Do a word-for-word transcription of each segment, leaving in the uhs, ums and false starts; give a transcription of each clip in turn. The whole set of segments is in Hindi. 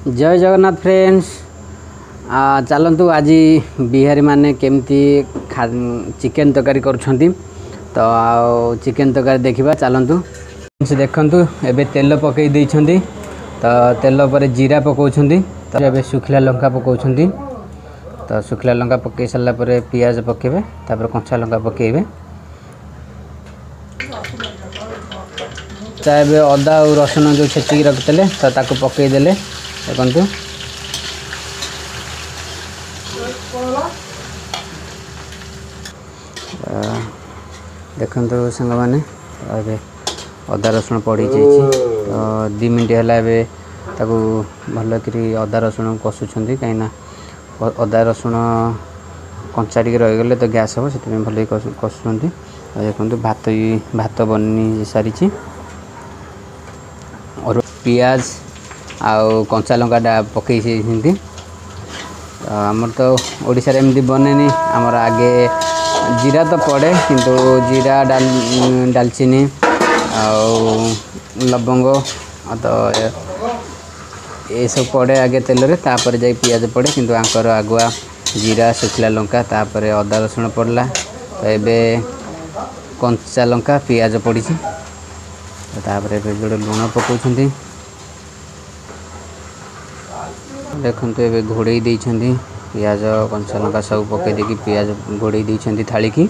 जय जगन्नाथ फ्रेंड्स। चलतु आज बिहारी माने केमती खा चिकेन तरकारी करुछंती तो चिकेन तरकारी देखा चलतु देखंतु एबे तेल पकई देइछंती तो तेल पर जीरा पकाउछंती तो एबे सुखला लंका पकाउछंती तो सुखला लंका पकई सारा पर पियाज पकेबे तापर कंचा लंका पकेबे चाहे अदा और रसुण जो छेचिक रखिते तो ताको पकई देले देखंतु देखंतु संग माने अबे अदा रसुण पड़ी जाइए तो दु मिनट है ताको भल करी अदा रसुण कषुंट कहीं अदा रसुण कंचा टी रहीगले तो गैस हम से भल कषुंट देखो भात भात बनी सारी और पियाज आउ कंचा लंका पकई आमर तो ओडिशा रे एमती बनेनी आमर आगे जीरा तो पड़े किंतु जीरा डाल डालचीनी आउ लवंग तो ये सब पड़े आगे तेल रे तापर जाई पियाज पड़े किंतु आंकर आगुआ जीरा सुखला लंका तापर अदा रसुण पड़ला तो एबे कंचा लंका पियाज पड़ी तापर जो लुण पकाउछंती देखते ये घोड़े देइछंती पियाज कंचा लंका सब पकई देकी पियाज घोड़े देइछंती थाली की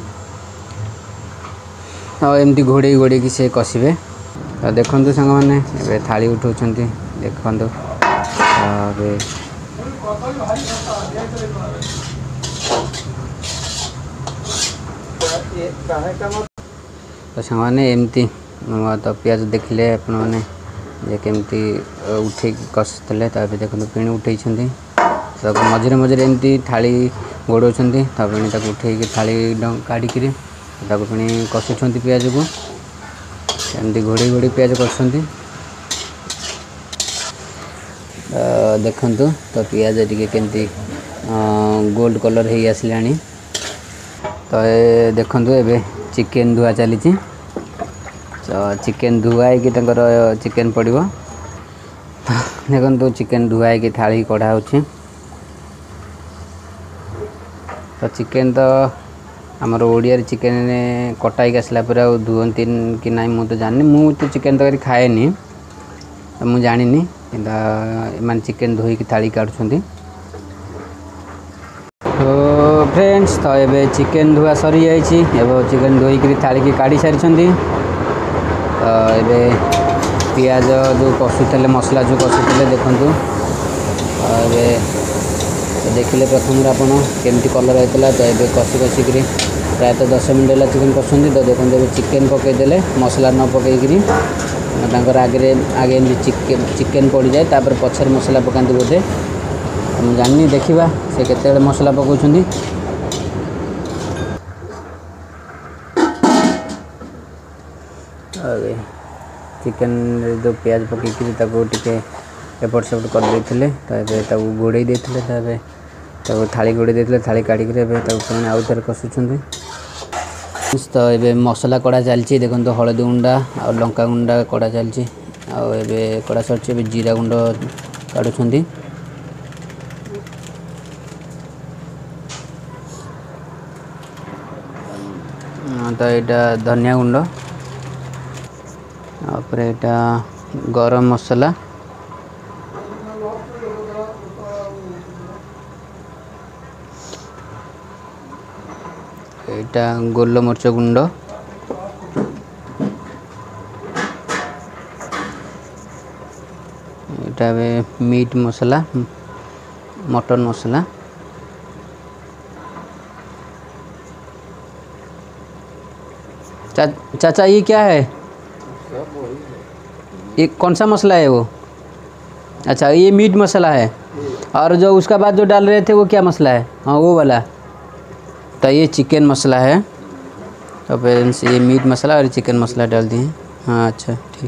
और एमती घोड़े घोड़े की से कषिबे तो देखंतु संग माने एबे थाली उठाउछंती देखंतु अबे तो संग माने एमती तो पियाज देखले अपन माने जे केमती उठे कषुले देखो पिणी उठे मझे मझे एमती थाली गोड़ौंट पिणी उठे थाली काढ़िक पिणी कषुंट पियाज को एमती घोड़े घोड़े पियाज कर देखु तो पियाज टी केमती गोल्ड कलर हो आसला तो देखु एबे चिकेन धुआ चली तो चिकेन धुआई चिकेन पड़ो देखो चिकेन धुआई थाली कढ़ा हो तो चिकेन तो आमर ओडिया चिकेन कटाई आसला पर धुअती कि ना मु तो जानी मु तो चिकेन तक खाएनी तो मुझे जानी कि चिकेन धोई थाली काढ़ुंट तो फ्रेंड्स तो ये चिकेन धुआ सरी जाइए चिकेन धोई थाली की काढ़ी सारी तो ये पियाज जो कषुले मसला जो कषुले देखु ये देखिले प्रथम आप केमती कलर होता तो ये कषि कषिक प्रायतः दस मिनट है चिकेन कषुँच तो देखते ये चिकेन पकईदे मसला न पकईकर आगे आगे चिकेन चिकेन पड़ जाए तापर पछर मसला पकाती बोधे मुझे जानी देखा से केते मसला पकाउछंती चिकेन जो पियाज पकईकि टे एपट सेपट कर देते तो ये घोड़े देते तो थाली घोड़े देते थाली काढ़िक पुणी आउ थे कषुंट तो ये मसला कड़ा चलती देखो तो हलदी गुंडा और लंका गुंडा कड़ा चलती आए कड़ा सर जीरा गुंड काढ़ुंट तो यहाँ धनिया गुंड यहाँ गरम मसला यहाँ गोल मरच गुंड यहाँ मीट मसला मटन मसला चा, चाचा ये क्या है ये कौन सा मसला है वो अच्छा ये मीट मसाला है और जो उसका बाद जो डाल रहे थे वो क्या मसला है हाँ वो वाला तो ये चिकन मसाला है तो पेरेंट्स ये मीट मसाला और चिकन मसाला डाल दिए हाँ अच्छा ठीक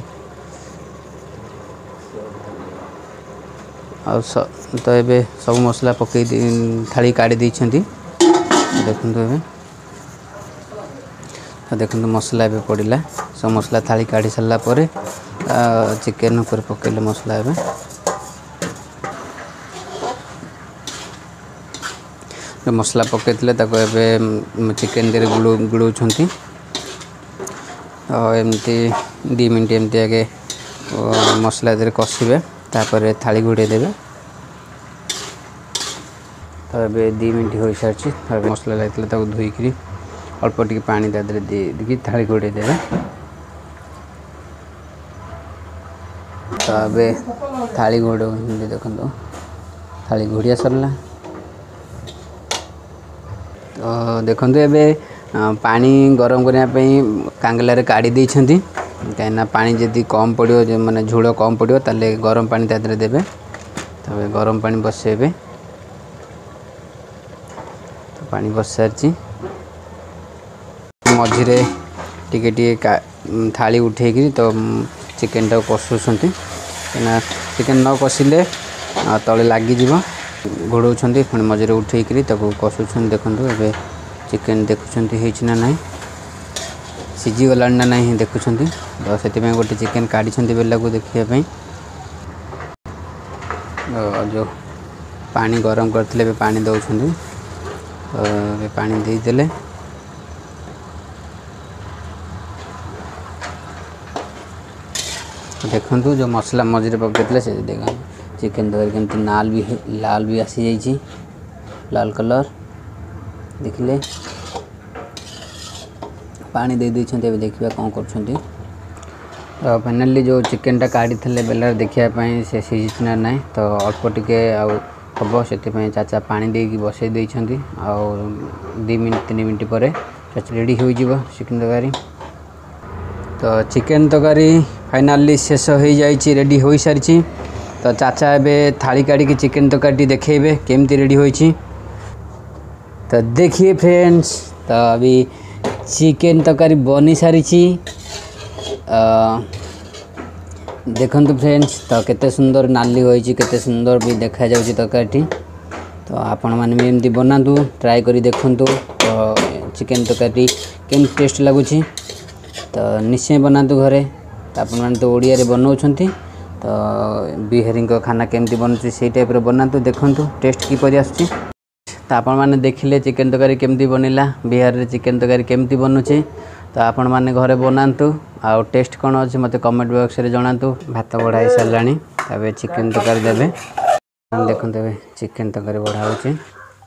और सब तो ये सब मसला पकई थाली काढ़ी देइछंती देखो ये तो देखो मसला ए पड़ा सब मसला थाली काढ़ी सारापर चिकेन ऊपर पकड़े मसला ए मसला पकईले चिकेन दे गुड़ गुड़ाऊँ एमती दी मिनट एमती आगे मसला दे कषिबे तापर थाली घोड़े देवे। तो ये दी मिनट हो सारी मसला लगे धोईक अल्प टी पानी दे दी थाली घोड़े देवे। तो ये थाली घोड़ देखो थाली घोड़िया सरला। तो देखो ये पानी गरम करने कांगलारे काढ़ी देइछंती कहीं पानी जदि कम पड़ो माने झोल कम पड़ो ताले गरम पानी तादरे देबे। तबे गरम पानी बसेबे। तो पानी बस सारी मझिरे टिके टिके थाली उठेकी तो चिकेन टाक कषुंट कहीं चिकेन न कषिले तले लगिज घोड़ाऊँ पुणी मझे उठेकी कषुं। देखो ए चिकेन देखुं ना ना सीझीगला ना ना देखुं। तो से गोटे चिकेन काढ़ी बेला को देखापी जो पानी गरम करते पानी दौरान तो पानी देदेले। देखु जो मसला मझे पकड़े से देखा चिकेन तक केमती लाल भी लाल भी आसी जाइए लाल कलर देखिले पानी दे दी देखा कौन कर। फाइनाली जो चिकेन टा काढ़ी थे बेला देखापी से सीझी ना ना तो अल्प टिके हम से चाचा पानी देकी बसई देती दी मिनट तीन मिनट पर रेडी हो चिकेन तरकारी। तो चिकेन तरकारी फाइनाली शेष हो जाइए रेडी हो सारी। तो चाचा एबे थाली काढ़ी चिकेन तरकारी देखेबे केमती रेडी होइछि। तो देखिए फ्रेंड्स तो अभी चिकेन तरकारी बनी सारी। देखो फ्रेंड्स तो केते सुंदर नाली होइछि केते सुंदर भी देखा जाउछि तरकारी। तो आपण माने भी एमती बनातु ट्राई करी देखंतु। तो चिकेन तरकारी केम टेस्ट लगुछि तो निश्चय बनातु घरे। तो आपण माने तो ओडिया रे बनाउछंती तो बिहारी खाना केमती बनुछि से टाइप रे बनातु देखंतु टेस्ट की परि आछी। तो आपण माने देखिले चिकेन तरकारी केमती बनिला बिहार रे चिकेन तरकारी केमती बनुछि। तो आपण माने घरे बनातु आ टेस्ट कौन अच्छे मत कमेंट बॉक्स रे जणातु। भात बढ़ाई साराणी तबे चिकेन तरकारी देबे। देखो तबे चिकेन तरकारी बढ़ा होछि।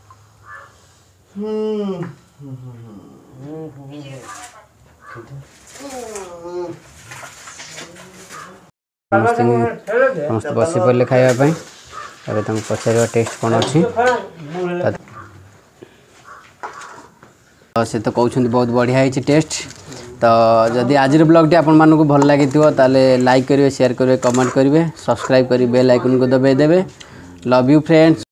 समस्त बसी पड़े खावाई तबे तुम पचार टेस्ट कौन अच्छी। से तो कहते बहुत बढ़िया है टेस्ट। तो जदि आज ब्लॉग टी आपण मानक भल लगी ताले लाइक करेंगे शेयर करेंगे कमेंट करेंगे सब्सक्राइब कर बेल आइकन को दबाई देवे। Love you friends.